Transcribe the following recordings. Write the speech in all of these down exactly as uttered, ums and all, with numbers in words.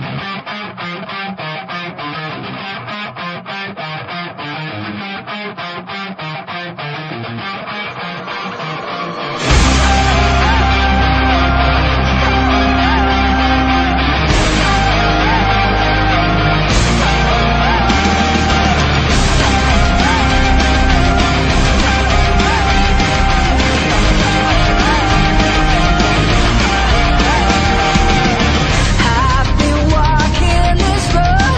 I've been walking this road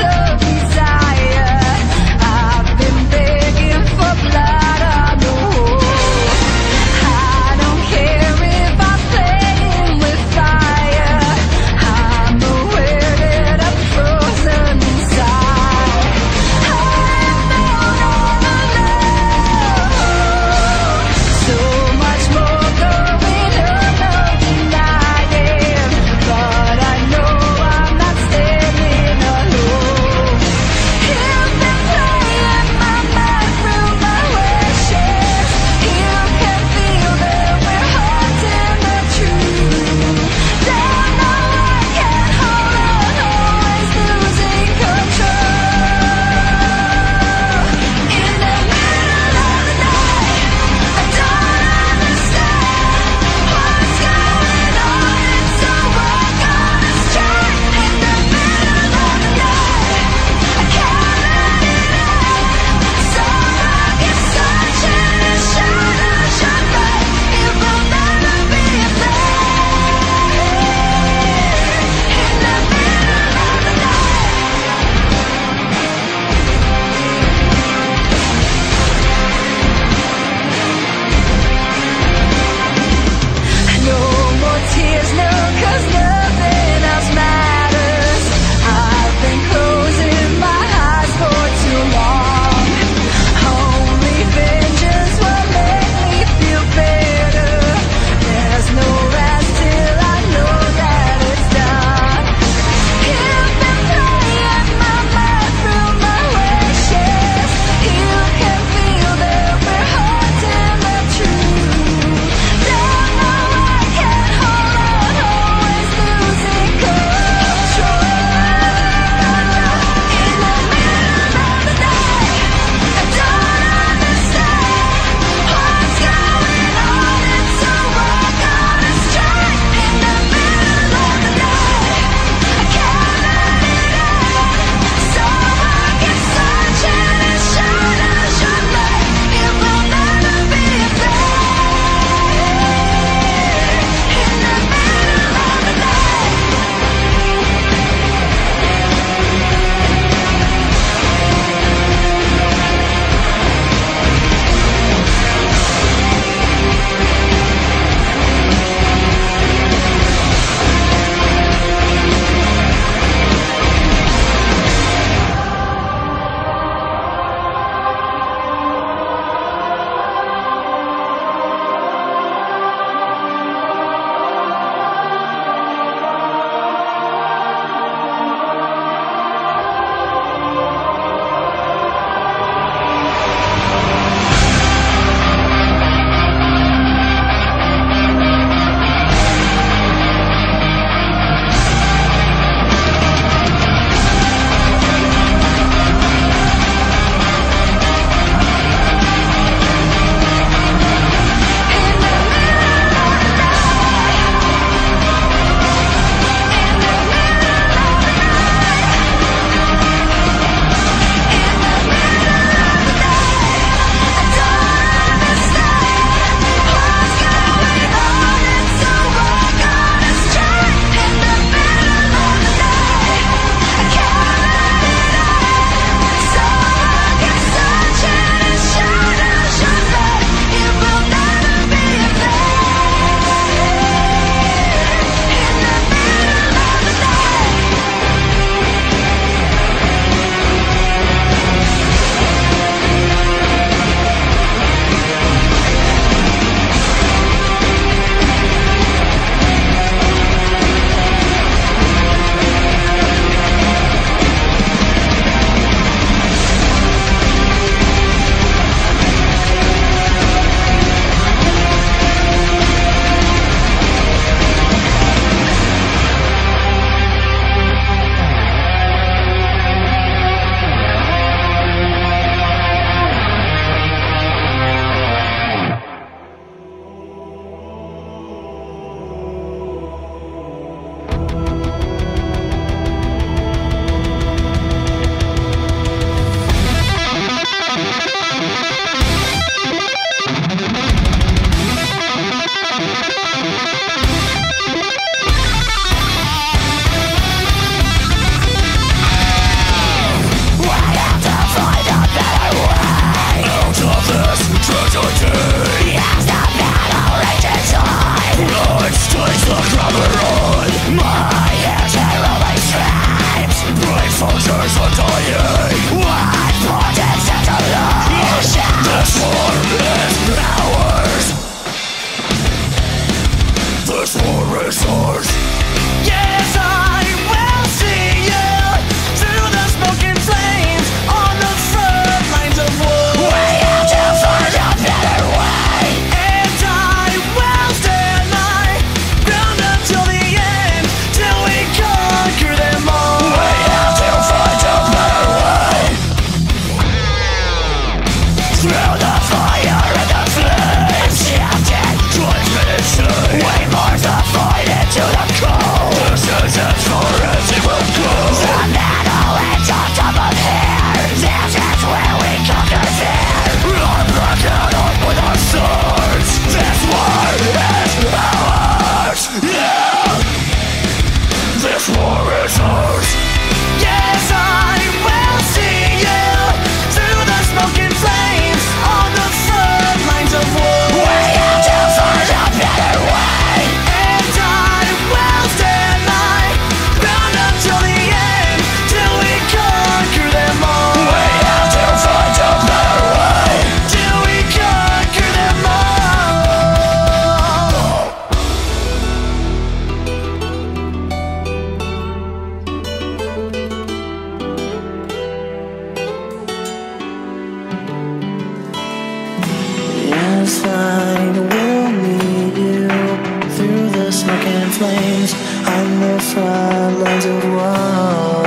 Yes, I will meet you through the smoke and flames on the front lines of war.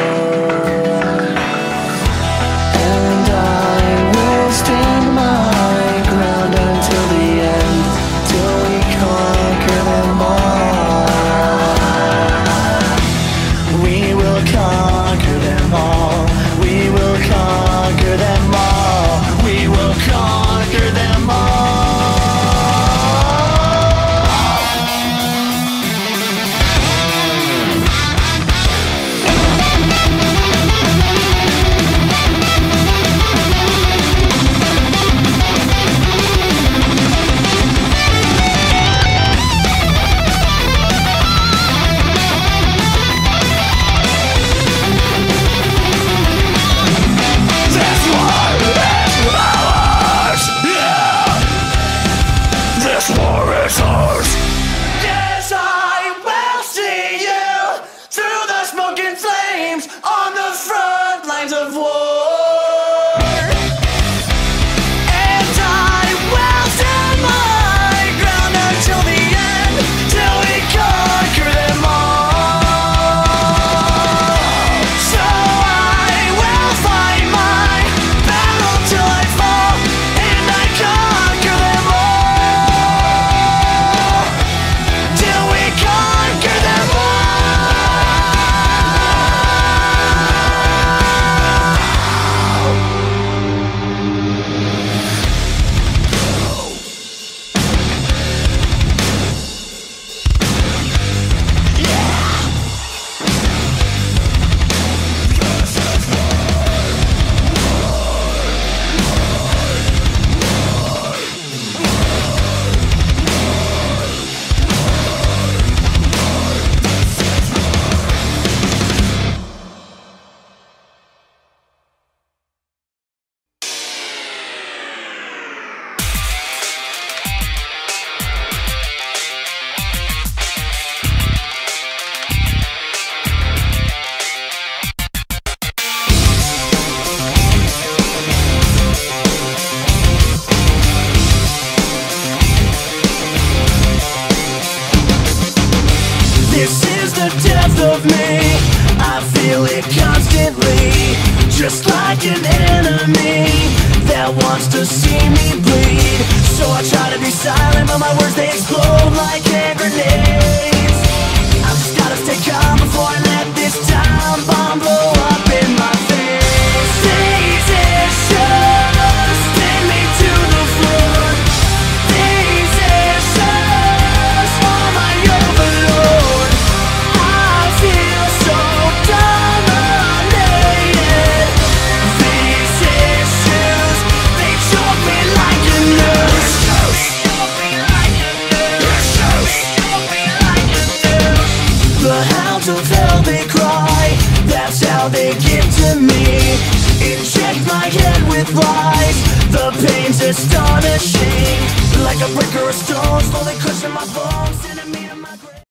And I will stand my ground until the end, till we conquer them all. We will conquer them all. We will conquer them all. We will conquer them all. Yes, I will see you through the smoke and flames on the front lines of war. And I will stand my ground until the end, till we conquer them all. So I will fight my battle till I fall, and I conquer them all. This is the death of me, I feel it constantly, just like an enemy that wants to see me bleed. So I try to be silent, but my words they explode like hand grenades. I've just gotta stay calm before I let this time bomb blow up in my face. These issues send me to the floor. These issues are my overload. The hounds of hell, they cry, that's how they get to me. Inject my head with lies, the pain's astonishing. Like a brick or a stone, slowly crushing my bones, sending me to my grave.